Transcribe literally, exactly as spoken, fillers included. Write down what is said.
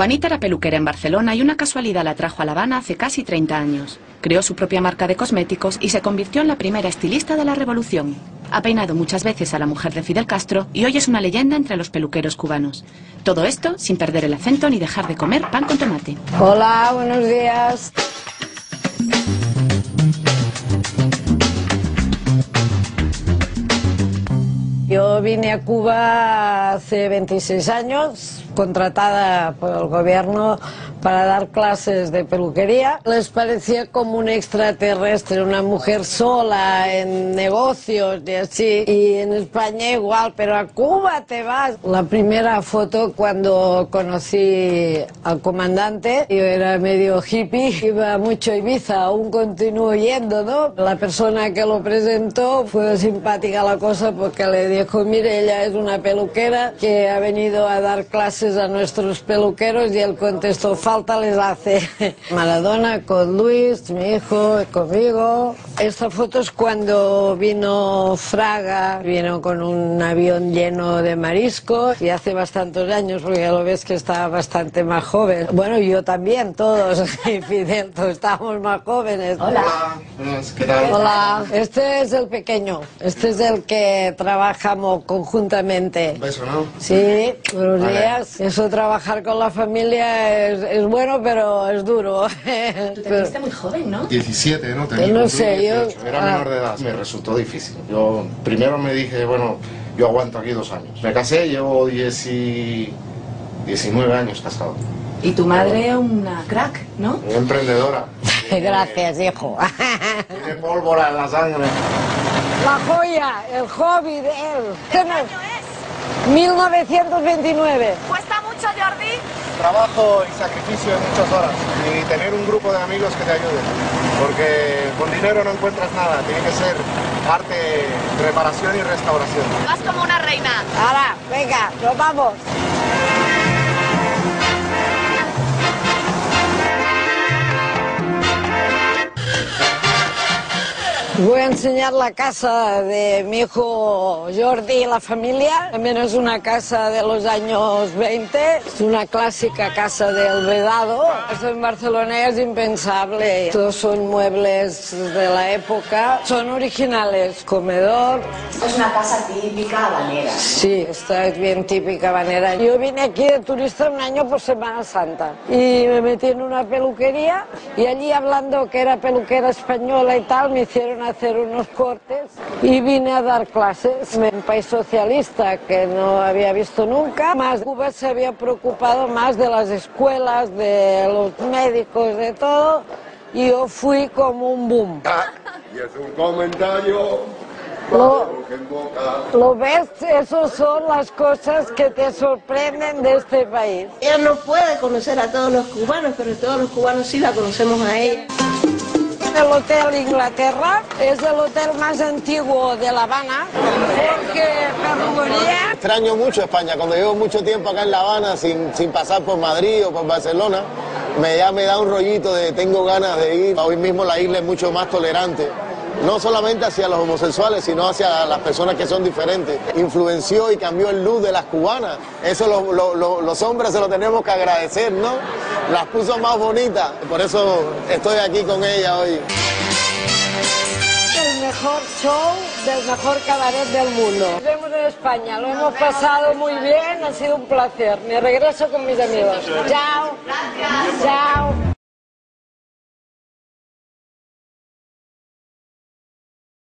Juanita era peluquera en Barcelona y una casualidad la trajo a La Habana hace casi treinta años. Creó su propia marca de cosméticos y se convirtió en la primera estilista de la revolución. Ha peinado muchas veces a la mujer de Fidel Castro y hoy es una leyenda entre los peluqueros cubanos. Todo esto sin perder el acento ni dejar de comer pan con tomate. Hola, buenos días. Yo vine a Cuba hace veintiséis años, contratada por el gobierno para dar clases de peluquería. Les parecía como un extraterrestre, una mujer sola en negocios y así. Y en España igual, pero a Cuba te vas. La primera foto cuando conocí al comandante, yo era medio hippie, iba mucho a Ibiza, aún continúo yendo, ¿no? La persona que lo presentó fue simpática la cosa porque le dijo, mire, ella es una peluquera que ha venido a dar clases a nuestros peluqueros, y él contestó, falta les hace. Maradona con Luis, mi hijo, conmigo. Esta foto es cuando vino Fraga, vino con un avión lleno de mariscos, y hace bastantes años, porque ya lo ves que estaba bastante más joven. Bueno, yo también, todos, y Fidel, todos estábamos más jóvenes. Hola. ¿Qué tal? Hola, este es el pequeño, este es el que trabajamos conjuntamente. Un beso, ¿no? Sí, buenos Vale. días. Eso, trabajar con la familia es, es bueno, pero es duro. Tú te viste muy joven, ¿no? diecisiete, ¿no? Tenía Yo no cumplí sé, yo- dieciocho. Era ah. menor de edad. Me resultó difícil. Yo primero me dije, bueno, yo aguanto aquí dos años. Me casé, llevo diez y... diecinueve años casado. Y tu madre una crack, ¿no? Una emprendedora. Gracias, hijo. Tiene pólvora en la sangre. La joya, el hobby de él. ¿Qué año es? mil novecientos veintinueve. ¿Cuesta mucho, Jordi? Trabajo y sacrificio de muchas horas. Y tener un grupo de amigos que te ayuden. Porque con dinero no encuentras nada. Tiene que ser arte, reparación y restauración. Vas como una reina. Ahora, venga, nos vamos. Voy a enseñar la casa de mi hijo Jordi y la familia. También es una casa de los años veinte. Es una clásica casa del Vedado. Esto en Barcelona es impensable. Todos son muebles de la época. Son originales. Comedor. Es una casa típica habanera. Sí, esta es bien típica habanera. Yo vine aquí de turista un año por Semana Santa y me metí en una peluquería, y allí, hablando que era peluquera española y tal, me hicieron hacer unos cortes y vine a dar clases en un país socialista que no había visto nunca. Más Cuba se había preocupado más de las escuelas, de los médicos, de todo, y yo fui como un boom. Y es un comentario. Lo, que en boca. ¿Lo ves? Esas son las cosas que te sorprenden de este país. Ella no puede conocer a todos los cubanos, pero todos los cubanos sí la conocemos a ella. El Hotel Inglaterra es el hotel más antiguo de La Habana, porque peluquería. Extraño mucho España. Cuando llevo mucho tiempo acá en La Habana sin, sin pasar por Madrid o por Barcelona, me, ya me da un rollito de tengo ganas de ir. Hoy mismo la isla es mucho más tolerante. No solamente hacia los homosexuales, sino hacia las personas que son diferentes. Influenció y cambió el look de las cubanas. Eso lo, lo, lo, los hombres se lo tenemos que agradecer, ¿no? Las puso más bonitas. Por eso estoy aquí con ella hoy. El mejor show del mejor cabaret del mundo. Nos vemos en España, lo hemos pasado muy bien, ha sido un placer. Me regreso con mis amigos. Chao.